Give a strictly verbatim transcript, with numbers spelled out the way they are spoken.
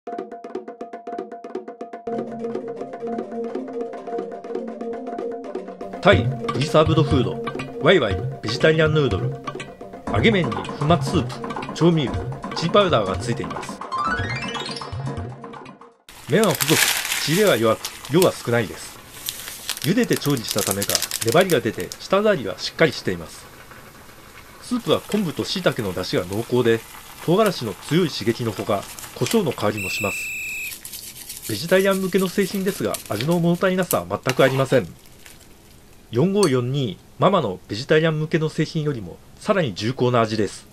タイリザーブドフードワイワイベジタリアンヌードル。揚げ麺に粉末スープ、調味料、チーパウダーがついています。麺は細く、仕入れは弱く、量は少ないです。茹でて調理したためか粘りが出て舌触りはしっかりしています。スープは昆布と椎茸の出汁が濃厚で、唐辛子の強い刺激のほか胡椒の香りもします。ベジタリアン向けの製品ですが、味の物足りなさは全くありません。よんごーよんにママのベジタリアン向けの製品よりもさらに重厚な味です。